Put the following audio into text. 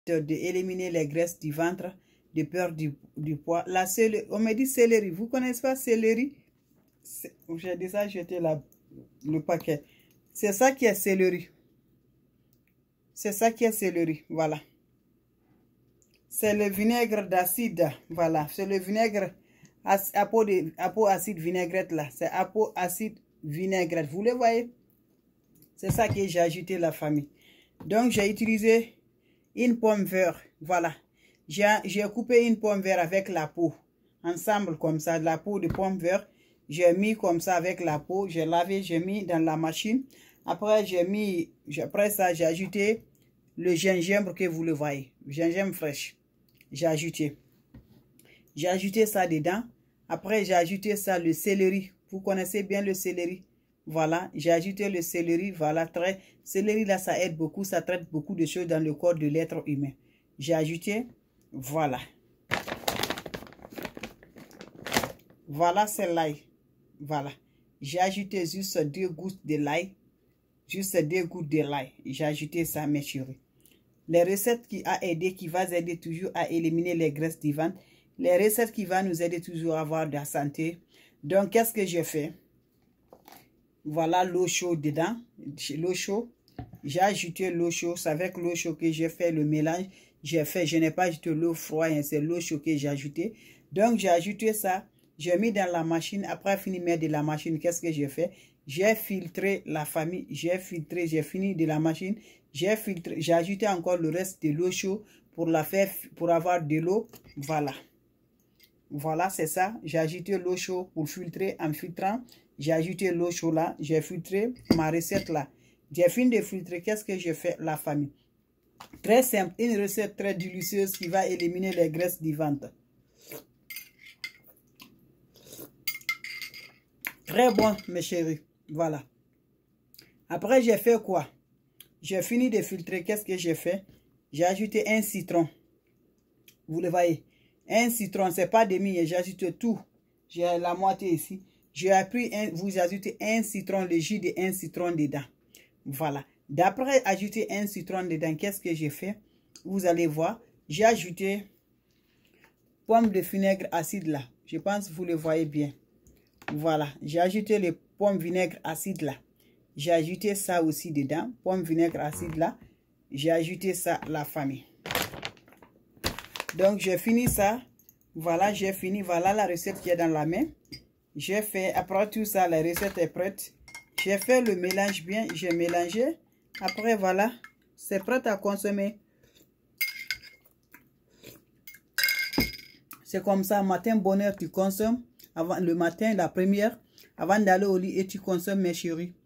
d'éliminer les graisses du ventre, de peur du poids. La céleri, on me dit céleri. Vous connaissez pas céleri? J'ai déjà jeté le paquet. C'est ça qui est céleri. C'est ça qui est céleri. Voilà. C'est le vinaigre d'acide. Voilà. C'est le vinaigre apo acide vinaigrette là. C'est apo acide vinaigrette. Vous le voyez? C'est ça que j'ai ajouté la famille. Donc j'ai utilisé une pomme verte. Voilà. J'ai coupé une pomme verte avec la peau. Ensemble comme ça. La peau de pomme verte. J'ai mis comme ça avec la peau. J'ai lavé. J'ai mis dans la machine. Après ça j'ai ajouté le gingembre que vous le voyez. Gingembre fraîche. J'ai ajouté ça dedans. Après, j'ai ajouté ça, le céleri. Vous connaissez bien le céleri. Voilà, j'ai ajouté le céleri. Voilà, céleri là, ça aide beaucoup. Ça traite beaucoup de choses dans le corps de l'être humain. J'ai ajouté, voilà. Voilà, c'est l'ail. Voilà. J'ai ajouté juste 2 gouttes de l'ail. Juste 2 gouttes de l'ail. J'ai ajouté ça, mes chéris. Les recettes qui va aider toujours à éliminer les graisses du ventre. Les recettes qui vont nous aider toujours à avoir de la santé. Donc, qu'est-ce que j'ai fait? Voilà l'eau chaude dedans. L'eau chaude. J'ai ajouté l'eau chaude. C'est avec l'eau chaude que j'ai fait le mélange. Je n'ai pas ajouté l'eau froide. C'est l'eau chaude que j'ai ajouté. Donc, j'ai ajouté ça. J'ai mis dans la machine. Après, fini de mettre de la machine. Qu'est-ce que j'ai fait? J'ai filtré la famille. J'ai filtré. J'ai fini de la machine. J'ai filtré. J'ai ajouté encore le reste de l'eau chaude pour avoir de l'eau. Voilà. Voilà, c'est ça. J'ai ajouté l'eau chaude pour filtrer. En filtrant, j'ai ajouté l'eau chaude là. J'ai filtré ma recette là. J'ai fini de filtrer. Qu'est-ce que j'ai fait, la famille? Très simple. Une recette très délicieuse qui va éliminer les graisses du ventre. Très bon, mes chéris. Voilà. Après, j'ai fait quoi? J'ai fini de filtrer. Qu'est-ce que j'ai fait? J'ai ajouté un citron. Vous le voyez? Un citron, c'est pas demi. J'ai ajouté tout. J'ai la moitié ici. J'ai appris, vous ajoutez un citron, le jus de un citron dedans. Voilà. D'après ajouter un citron dedans, qu'est-ce que j'ai fait? Vous allez voir. J'ai ajouté pomme de vinaigre acide là. Je pense que vous le voyez bien. Voilà. J'ai ajouté les pommes vinaigre acide là. J'ai ajouté ça aussi dedans. Pomme vinaigre acide là. J'ai ajouté ça, la famille. Donc, j'ai fini ça. Voilà, j'ai fini. Voilà la recette qui est dans la main. J'ai fait, après tout ça, la recette est prête. J'ai fait le mélange bien. J'ai mélangé. Après, voilà. C'est prêt à consommer. C'est comme ça, matin, bonheur, tu consommes. Avant, le matin, la première. Avant d'aller au lit et tu consommes, mes chéris.